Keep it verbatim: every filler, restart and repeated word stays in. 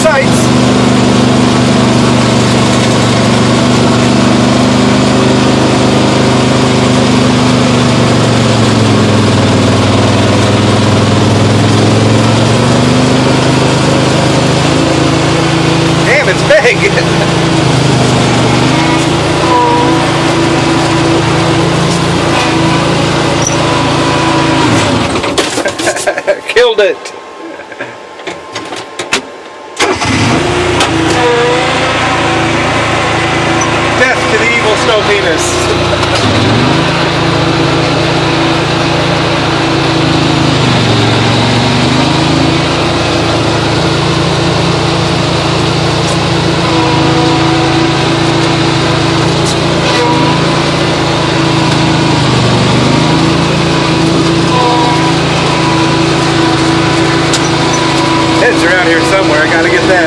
sights. Damn, it's big. Killed it. Death to the evil snow penis. Head's around here somewhere. I gotta get that.